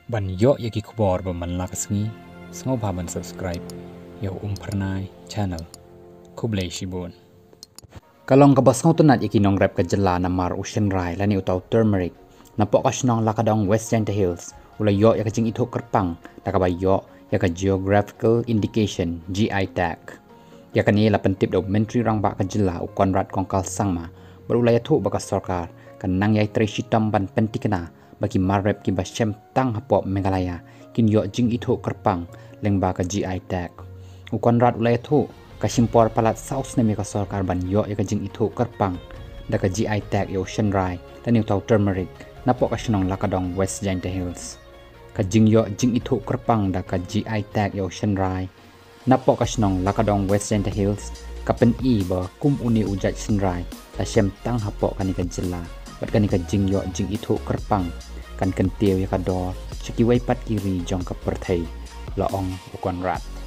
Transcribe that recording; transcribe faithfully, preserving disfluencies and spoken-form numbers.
บันเยอะยากิขบอร์บมันลักษณีสงบพาบัน subscribe ยาอุ้มพรนาย channel คุบเลชิบนกลองกับบสงตุนัดยากินองแรบกัจจลานามารอุเชนไรและนิวตาวเทอร์เมริกนับปอกชนองลักดองเวสเซนเทฮิลส์อุลายอยากจิงอิทุกระปังนักบายอยยาก geographical indication จี ไอ tag ยากนี้ละเป็นติดdokumentari เมนทรีรังบะกัจจลาอุกอนรัฐของกัลสังมาบรุลายทุบักสรการกันนางยายตรีชิตัมบันเป็นติกนาbagi marep ki bashem tang hapok Meghalaya kin yo jing itho kerpang lengba ka G I tag ukon rat ulai thu ka simpor palat south ne me ka sarkar ban yo ya ka jing itho kerpang da ka G I tag yo Ocean Rai la new tau turmeric napok ka shnong lakadong West Jaintia Hills ka jing yo jing itho kerpang da ka G I tag yo Ocean Rai napok ka shnong lakadong West Jaintia Hills ka pen i ba kum uni ujat Ocean Rai la shem tang hapok ka ni ka jilla bat ka ni ka jing yo jing itho kerpang kan kentil ya kador sekiwai pat kiri jong ke perthai laong ukon rat